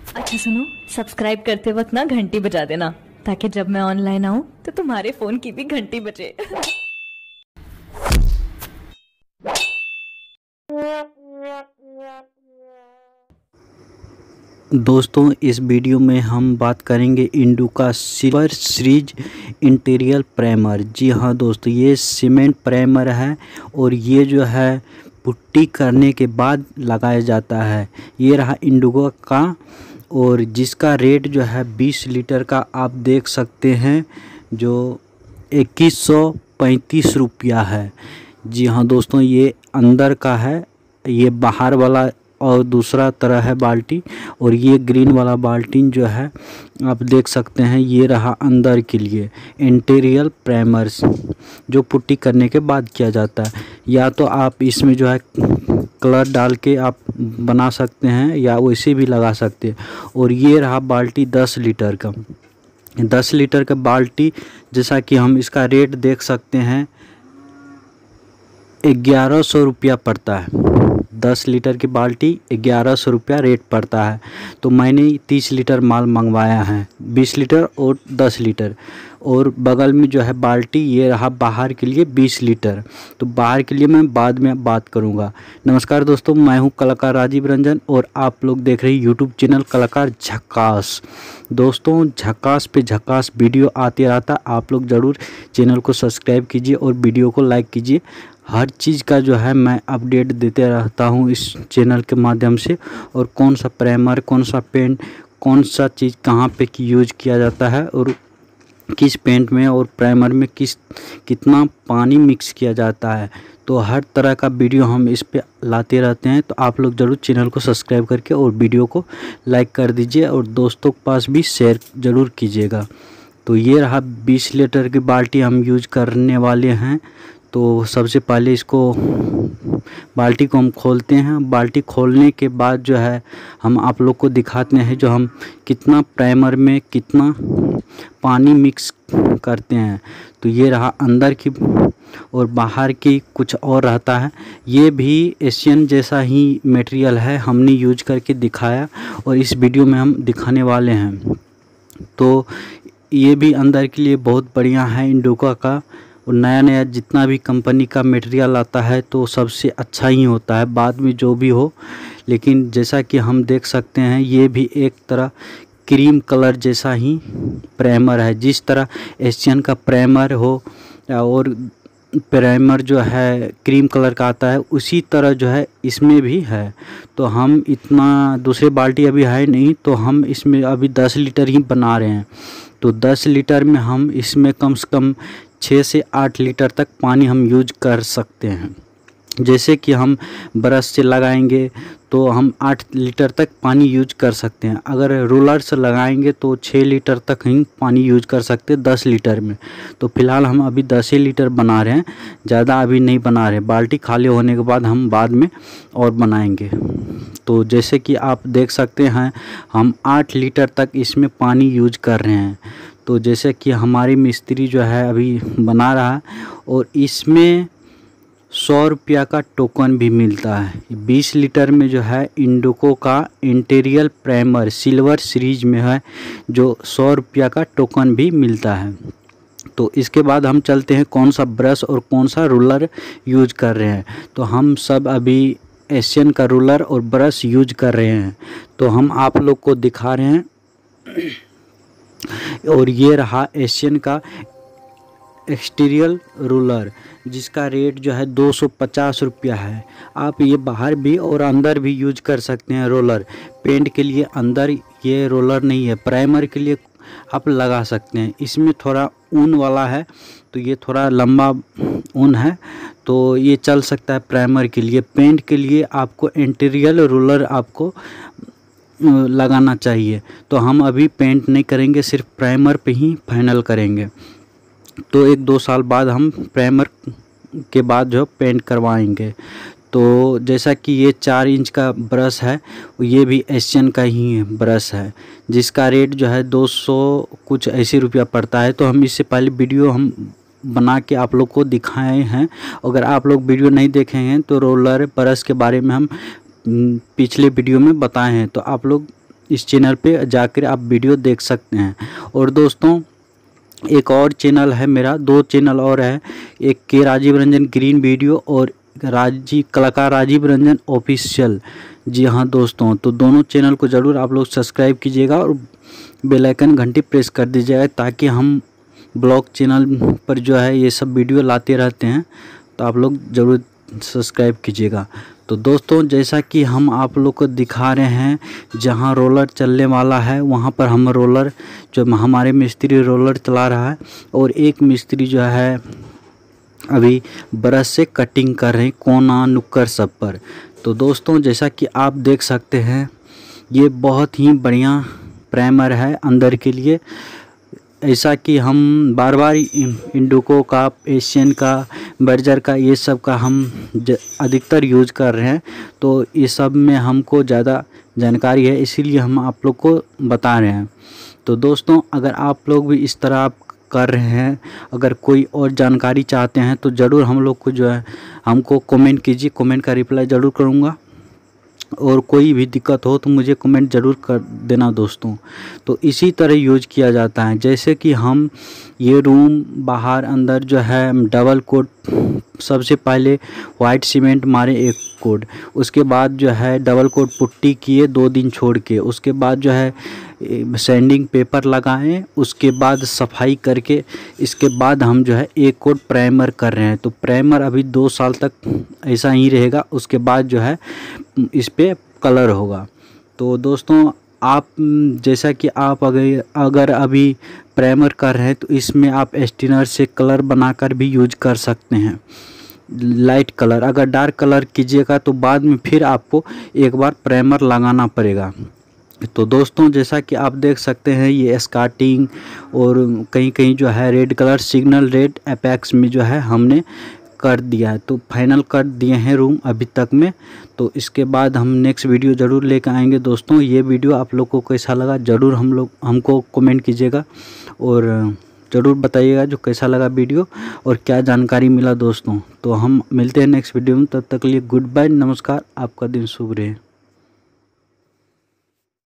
अच्छा सुनो, सब्सक्राइब करते वक्त ना घंटी बजा देना, ताकि जब मैं ऑनलाइन आऊँ तो तुम्हारे फोन की भी घंटी बजे। दोस्तों, इस वीडियो में हम बात करेंगे इंडुका सिल्वर सीरीज इंटीरियर प्राइमर। जी हाँ दोस्तों, ये सीमेंट प्राइमर है और ये जो है पुट्टी करने के बाद लगाया जाता है। ये रहा इंडुका का, और जिसका रेट जो है 20 लीटर का आप देख सकते हैं, जो 2135 रुपया है। जी हाँ दोस्तों, ये अंदर का है, ये बाहर वाला और दूसरा तरह है बाल्टी, और ये ग्रीन वाला बाल्टीन जो है आप देख सकते हैं, ये रहा अंदर के लिए इंटीरियर प्राइमर्स, जो पुट्टी करने के बाद किया जाता है। या तो आप इसमें जो है कलर डाल के आप बना सकते हैं या वैसे भी लगा सकते हैं। और ये रहा बाल्टी 10 लीटर का। 10 लीटर का बाल्टी, जैसा कि हम इसका रेट देख सकते हैं, 1100 रुपया पड़ता है। 10 लीटर की बाल्टी 1100 रुपया रेट पड़ता है। तो मैंने 30 लीटर माल मंगवाया है, 20 लीटर और 10 लीटर। और बगल में जो है बाल्टी, ये रहा बाहर के लिए 20 लीटर। तो बाहर के लिए मैं बाद में बात करूंगा। नमस्कार दोस्तों, मैं हूं कलाकार राजीव रंजन और आप लोग देख रहे हैं यूट्यूब चैनल कलाकार झक्कास। दोस्तों, झक्कास पे झक्कास वीडियो आते रहता, आप लोग ज़रूर चैनल को सब्सक्राइब कीजिए और वीडियो को लाइक कीजिए। हर चीज़ का जो है मैं अपडेट देते रहता हूँ इस चैनल के माध्यम से। और कौन सा प्राइमर, कौन सा पेंट, कौन सा चीज़ कहाँ पे यूज किया जाता है, और किस पेंट में और प्राइमर में कितना पानी मिक्स किया जाता है, तो हर तरह का वीडियो हम इस पे लाते रहते हैं। तो आप लोग ज़रूर चैनल को सब्सक्राइब करके और वीडियो को लाइक कर दीजिए और दोस्तों के पास भी शेयर ज़रूर कीजिएगा। तो ये रहा 20 लीटर की बाल्टी हम यूज करने वाले हैं। तो सबसे पहले इसको बाल्टी को हम खोलते हैं। बाल्टी खोलने के बाद जो है हम आप लोग को दिखाते हैं जो हम कितना प्राइमर में कितना पानी मिक्स करते हैं। तो ये रहा अंदर की, और बाहर की कुछ और रहता है। ये भी एशियन जैसा ही मटेरियल है, हमने यूज करके दिखाया और इस वीडियो में हम दिखाने वाले हैं। तो ये भी अंदर के लिए बहुत बढ़िया है इंडुका का। और नया नया जितना भी कंपनी का मटेरियल आता है तो सबसे अच्छा ही होता है, बाद में जो भी हो। लेकिन जैसा कि हम देख सकते हैं, ये भी एक तरह क्रीम कलर जैसा ही प्राइमर है। जिस तरह एशियन का प्राइमर हो और प्राइमर जो है क्रीम कलर का आता है, उसी तरह जो है इसमें भी है। तो हम इतना, दूसरे बाल्टी अभी है नहीं, तो हम इसमें अभी 10 लीटर ही बना रहे हैं। तो 10 लीटर में हम इसमें कम से कम 6 से 8 लीटर तक पानी हम यूज कर सकते हैं। जैसे कि हम ब्रश से लगाएंगे तो हम 8 लीटर तक पानी यूज कर सकते हैं। अगर रोलर से लगाएंगे तो 6 लीटर तक ही पानी यूज कर सकते हैं 10 लीटर में। तो फ़िलहाल हम अभी 10 ही लीटर बना रहे हैं, ज़्यादा अभी नहीं बना रहे। बाल्टी खाली होने के बाद हम बाद में और बनाएंगे। तो जैसे कि आप देख सकते हैं, हम 8 लीटर तक इसमें पानी यूज कर रहे हैं। तो जैसे कि हमारी मिस्त्री जो है अभी बना रहा है, और इसमें 100 रुपया का टोकन भी मिलता है। 20 लीटर में जो है इंडुको का इंटीरियर प्राइमर सिल्वर सीरीज में है, जो 100 रुपया का टोकन भी मिलता है। तो इसके बाद हम चलते हैं कौन सा ब्रश और कौन सा रूलर यूज कर रहे हैं। तो हम सब अभी एशियन का रूलर और ब्रश यूज कर रहे हैं, तो हम आप लोग को दिखा रहे हैं। और ये रहा एशियन का एक्सटीरियर रूलर, जिसका रेट जो है 250 रुपया है। आप ये बाहर भी और अंदर भी यूज कर सकते हैं रोलर। पेंट के लिए अंदर ये रोलर नहीं है, प्राइमर के लिए आप लगा सकते हैं। इसमें थोड़ा ऊन वाला है, तो ये थोड़ा लंबा ऊन है, तो ये चल सकता है प्राइमर के लिए। पेंट के लिए आपको इंटीरियर रूलर आपको लगाना चाहिए। तो हम अभी पेंट नहीं करेंगे, सिर्फ प्राइमर पे ही फाइनल करेंगे। तो 1-2 साल बाद हम प्राइमर के बाद जो पेंट करवाएंगे। तो जैसा कि ये 4 इंच का ब्रश है, ये भी एशियन का ही ब्रश है, जिसका रेट जो है 200 कुछ ऐसे रुपया पड़ता है। तो हम इससे पहले वीडियो हम बना के आप लोग को दिखाए हैं। अगर आप लोग वीडियो नहीं देखे हैं तो रोलर ब्रश के बारे में हम पिछले वीडियो में बताए हैं, तो आप लोग इस चैनल पे जाकर आप वीडियो देख सकते हैं। और दोस्तों एक और चैनल है मेरा, 2 चैनल और है, एक के राजीव रंजन ग्रीन वीडियो और कलाकार राजीव रंजन ऑफिशियल। जी हाँ दोस्तों, तो दोनों चैनल को ज़रूर आप लोग सब्सक्राइब कीजिएगा और बेल आइकन घंटी प्रेस कर दीजिएगा, ताकि हम ब्लॉग चैनल पर जो है ये सब वीडियो लाते रहते हैं, तो आप लोग ज़रूर सब्सक्राइब कीजिएगा। तो दोस्तों जैसा कि हम आप लोग को दिखा रहे हैं, जहां रोलर चलने वाला है वहां पर हम रोलर, जो हमारे मिस्त्री रोलर चला रहा है, और एक मिस्त्री जो है अभी ब्रश से कटिंग कर रहे हैं कोना नुक्कड़ सब पर। तो दोस्तों जैसा कि आप देख सकते हैं, ये बहुत ही बढ़िया प्राइमर है अंदर के लिए। ऐसा कि हम बार बार इंडिको का, एशियन का, बर्जर का, ये सब का हम अधिकतर यूज कर रहे हैं, तो ये सब में हमको ज़्यादा जानकारी है, इसीलिए हम आप लोग को बता रहे हैं। तो दोस्तों अगर आप लोग भी इस तरह आप कर रहे हैं, अगर कोई और जानकारी चाहते हैं तो ज़रूर हम लोग को जो है हमको कमेंट कीजिए, कमेंट का रिप्लाई ज़रूर करूँगा। और कोई भी दिक्कत हो तो मुझे कमेंट ज़रूर कर देना दोस्तों। तो इसी तरह यूज किया जाता है, जैसे कि हम ये रूम बाहर अंदर जो है डबल कोट, सबसे पहले वाइट सीमेंट मारे 1 कोट, उसके बाद जो है डबल कोट पुट्टी किए 2 दिन छोड़ के, उसके बाद जो है सैंडिंग पेपर लगाएं, उसके बाद सफाई करके, इसके बाद हम जो है 1 कोट प्राइमर कर रहे हैं। तो प्राइमर अभी 2 साल तक ऐसा ही रहेगा, उसके बाद जो है इस पे कलर होगा। तो दोस्तों आप जैसा कि आप अगर अभी प्राइमर कर रहे हैं तो इसमें आप स्टिनर से कलर बनाकर भी यूज कर सकते हैं, लाइट कलर। अगर डार्क कलर कीजिएगा तो बाद में फिर आपको एक बार प्राइमर लगाना पड़ेगा। तो दोस्तों जैसा कि आप देख सकते हैं, ये स्कार्टिंग और कहीं कहीं जो है red colour, signal red apex में जो है हमने कर दिया है। तो फाइनल कर दिए हैं रूम अभी तक में। तो इसके बाद हम नेक्स्ट वीडियो ज़रूर लेकर आएंगे दोस्तों। ये वीडियो आप लोग को कैसा लगा ज़रूर हमको कमेंट कीजिएगा, और ज़रूर बताइएगा जो कैसा लगा वीडियो और क्या जानकारी मिला दोस्तों। तो हम मिलते हैं नेक्स्ट वीडियो में, तब तक के लिए गुड बाय, नमस्कार, आपका दिन शुभ रहे।